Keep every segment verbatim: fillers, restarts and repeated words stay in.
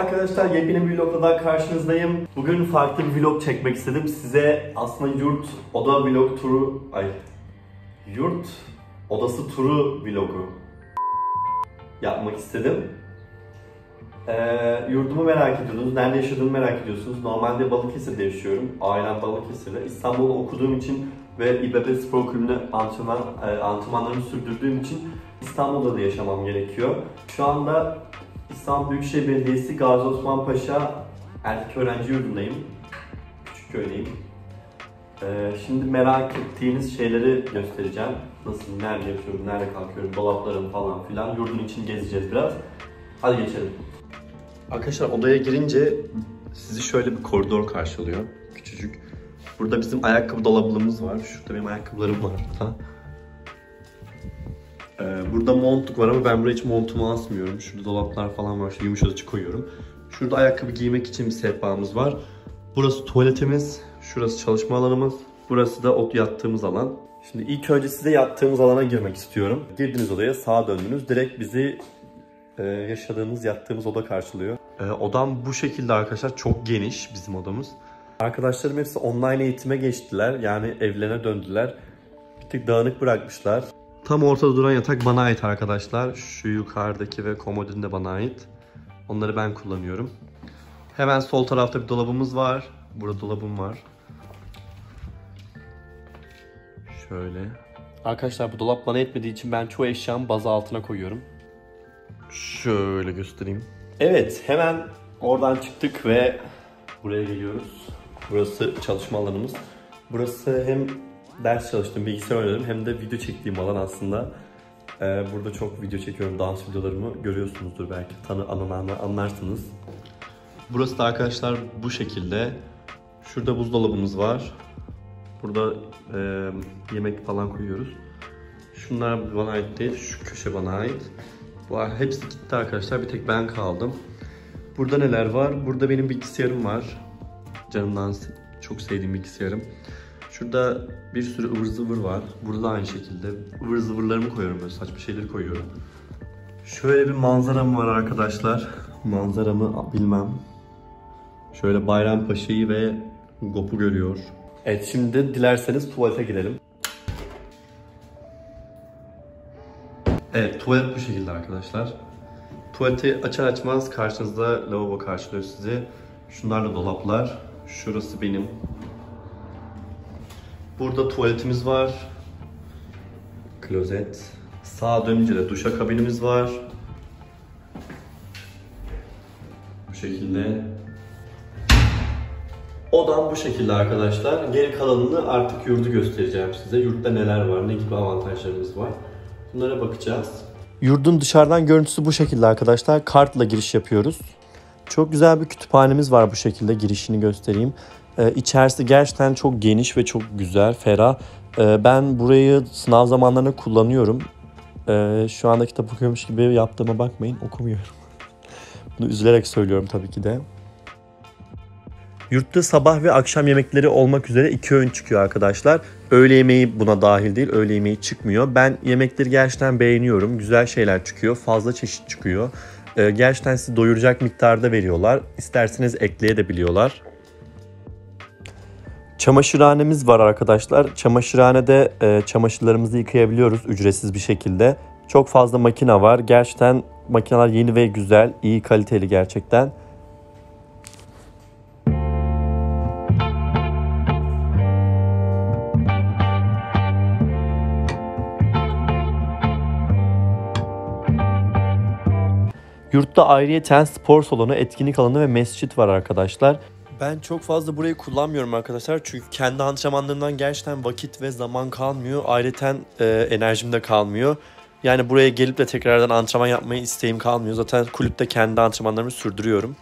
arkadaşlar, yepyeni bir vlogla daha karşınızdayım. Bugün farklı bir vlog çekmek istedim. Size aslında yurt oda vlog turu, ay yurt odası turu vlogu yapmak istedim. Ee, yurdumu merak ediyordunuz, nerede yaşadığımı merak ediyorsunuz. Normalde Balıkesir'de yaşıyorum, ailem Balıkesir'de. İstanbul'da okuduğum için ve İBB Spor Kulübü'nde antrenman, e, antrenmanlarımı sürdürdüğüm için İstanbul'da da yaşamam gerekiyor. Şu anda İstanbul Büyükşehir Belediyesi Gazi Osman Paşa Erkek Öğrenci Yurdu'ndayım. Küçükköy'deyim. Ee, şimdi merak ettiğiniz şeyleri göstereceğim. Nasıl, nerede yaşıyorum, nerede kalkıyorum, dolaplarım falan filan. Yurdun içini gezeceğiz biraz. Hadi geçelim. Arkadaşlar, odaya girince sizi şöyle bir koridor karşılıyor. Küçücük. Burada bizim ayakkabı dolabımız var. Şurada benim ayakkabılarım var burada. Ee, burada montluk var ama ben buraya hiç montumu asmıyorum. Şurada dolaplar falan var. Şu yumuşacık koyuyorum. Şurada ayakkabı giymek için bir sehpamız var. Burası tuvaletimiz. Şurası çalışma alanımız. Burası da ot yattığımız alan. Şimdi ilk önce size yattığımız alana girmek istiyorum. Girdiğiniz odaya sağa döndünüz. Direkt bizi e, yaşadığımız, yattığımız oda karşılıyor. E, odam bu şekilde arkadaşlar. Çok geniş bizim odamız. Arkadaşlarım hepsi online eğitime geçtiler. Yani evlerine döndüler. Bir tık dağınık bırakmışlar. Tam ortada duran yatak bana ait arkadaşlar. Şu yukarıdaki ve komodin de bana ait. Onları ben kullanıyorum. Hemen sol tarafta bir dolabımız var. Burada dolabım var. Şöyle. Arkadaşlar, bu dolap bana yetmediği için ben çoğu eşyamı baza altına koyuyorum. Şöyle göstereyim. Evet, hemen oradan çıktık ve buraya geliyoruz. Burası çalışma alanımız. Burası hem ders çalıştığım, bilgisayar oynadım hem de video çektiğim alan aslında. Ee, burada çok video çekiyorum, dans videolarımı görüyorsunuzdur belki, tanı anılarını anlarsınız. Burası da arkadaşlar bu şekilde. Şurada buzdolabımız var. Burada e, yemek falan koyuyoruz. Şunlar bana ait değil, şu köşe bana ait. Bu hepsi gitti arkadaşlar, bir tek ben kaldım. Burada neler var? Burada benim bilgisayarım var. Canımdan çok sevdiğim bilgisayarım. Şurada bir sürü ıvır zıvır var. Burada da aynı şekilde ıvır zıvırlarımı koyuyorum, böyle saçma şeyleri koyuyorum. Şöyle bir manzaram var arkadaşlar. Manzaramı bilmem. Şöyle Bayrampaşa'yı ve Gop'u görüyor. Evet, şimdi dilerseniz tuvalete girelim. Evet, tuvalet bu şekilde arkadaşlar. Tuvaleti açar açmaz karşınızda lavabo karşılıyor sizi. Şunlar da dolaplar. Şurası benim. Burada tuvaletimiz var. Klozet. Sağa dönünce de duşakabinimiz var. Bu şekilde. Odam bu şekilde arkadaşlar. Geri kalanını artık yurdu göstereceğim size. Yurtta neler var, ne gibi avantajlarımız var. Bunlara bakacağız. Yurdun dışarıdan görüntüsü bu şekilde arkadaşlar. Kartla giriş yapıyoruz. Çok güzel bir kütüphanemiz var bu şekilde. Girişini göstereyim. Ee, içerisi gerçekten çok geniş ve çok güzel, ferah. Ee, ben burayı sınav zamanlarında kullanıyorum. Ee, şu anda kitap okuyormuş gibi yaptığıma bakmayın, okumuyorum. Bunu üzülerek söylüyorum tabii ki de. Yurtta sabah ve akşam yemekleri olmak üzere iki öğün çıkıyor arkadaşlar. Öğle yemeği buna dahil değil, öğle yemeği çıkmıyor. Ben yemekleri gerçekten beğeniyorum. Güzel şeyler çıkıyor, fazla çeşit çıkıyor. Ee, gerçekten sizi doyuracak miktarda veriyorlar. İsterseniz ekleyebiliyorlar. Çamaşırhanemiz var arkadaşlar. Çamaşırhanede e, çamaşırlarımızı yıkayabiliyoruz ücretsiz bir şekilde. Çok fazla makine var. Gerçekten makineler yeni ve güzel, iyi kaliteli gerçekten. Yurtta ayrıyeten spor salonu, etkinlik alanı ve mescit var arkadaşlar. Ben çok fazla burayı kullanmıyorum arkadaşlar. Çünkü kendi antrenmanlarımdan gerçekten vakit ve zaman kalmıyor. Ayrıyeten e, enerjim de kalmıyor. Yani buraya gelip de tekrardan antrenman yapmayı isteğim kalmıyor. Zaten kulüpte kendi antrenmanlarımı sürdürüyorum.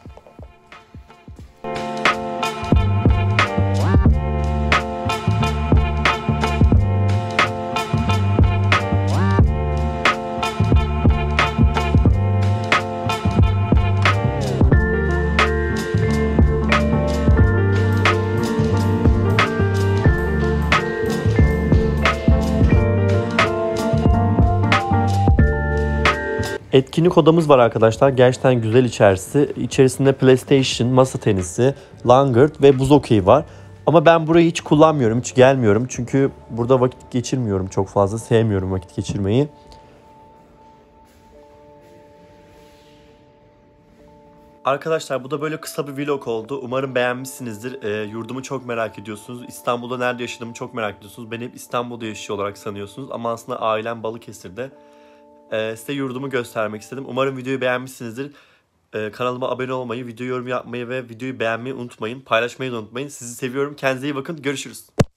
Etkinlik odamız var arkadaşlar. Gerçekten güzel içerisi. İçerisinde PlayStation, masa tenisi, langırt ve buz hokeyi var. Ama ben burayı hiç kullanmıyorum, hiç gelmiyorum. Çünkü burada vakit geçirmiyorum çok fazla. Sevmiyorum vakit geçirmeyi. Arkadaşlar bu da böyle kısa bir vlog oldu. Umarım beğenmişsinizdir. E, yurdumu çok merak ediyorsunuz. İstanbul'da nerede yaşadığımı çok merak ediyorsunuz. Beni hep İstanbul'da yaşıyor olarak sanıyorsunuz. Ama aslında ailem Balıkesir'de. E, size yurdumu göstermek istedim. Umarım videoyu beğenmişsinizdir. E, kanalıma abone olmayı, video yorum yapmayı ve videoyu beğenmeyi unutmayın. Paylaşmayı da unutmayın. Sizi seviyorum. Kendinize iyi bakın. Görüşürüz.